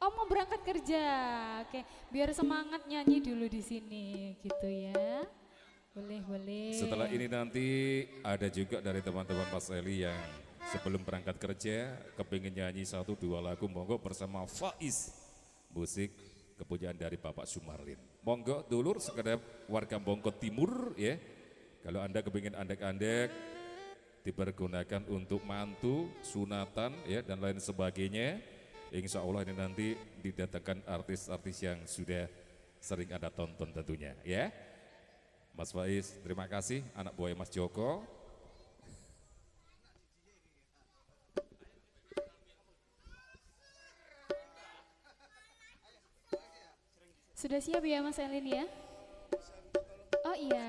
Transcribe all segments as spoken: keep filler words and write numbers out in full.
Oh mau berangkat kerja, oke. Biar semangat nyanyi dulu di sini, gitu ya. Boleh, boleh. Setelah ini nanti ada juga dari teman-teman Mas Eli yang sebelum berangkat kerja kepingin nyanyi satu dua lagu, monggo bersama Faiz. Musik kepunyaan dari Bapak Sumarlin. Monggo dulur sekedar warga Bongko Timur ya. Kalau Anda kepingin andek-andek dipergunakan untuk mantu, sunatan ya dan lain sebagainya. Insya Allah ini nanti didatangkan artis-artis yang sudah sering Anda tonton tentunya ya. Mas Faiz, terima kasih anak buah Mas Joko. Sudah siap ya Mas Elin ya? Oh iya.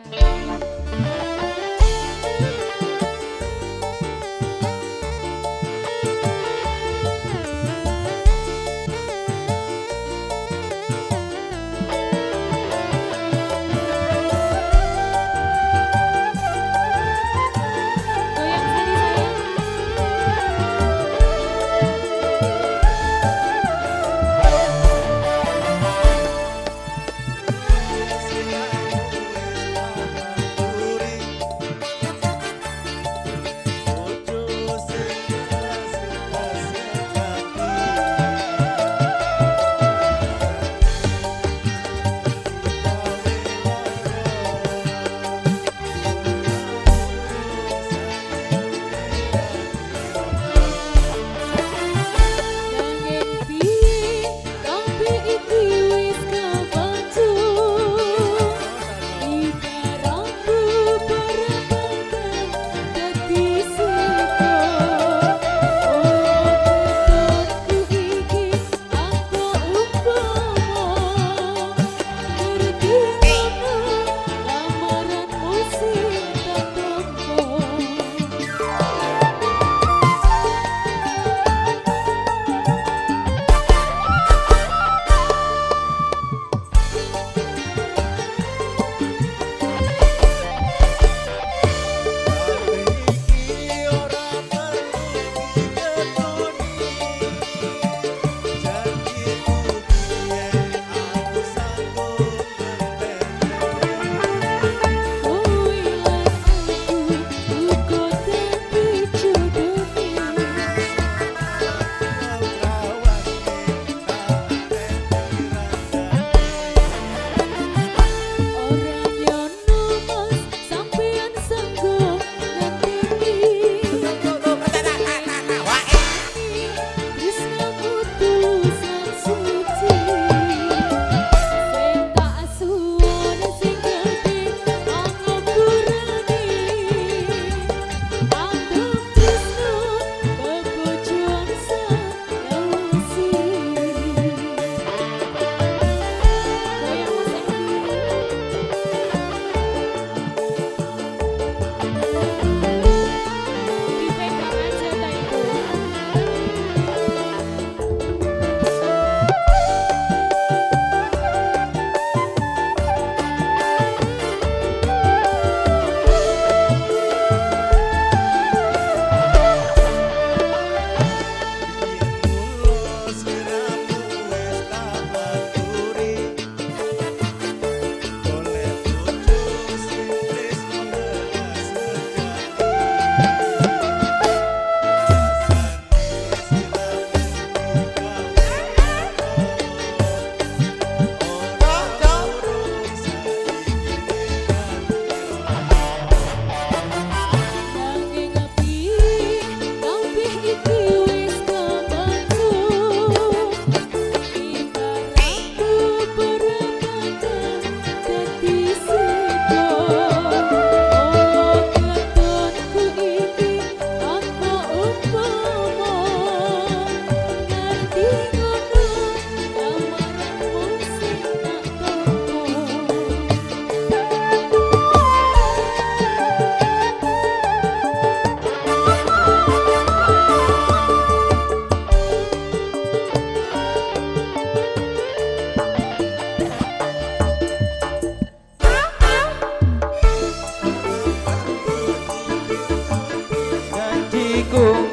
Ku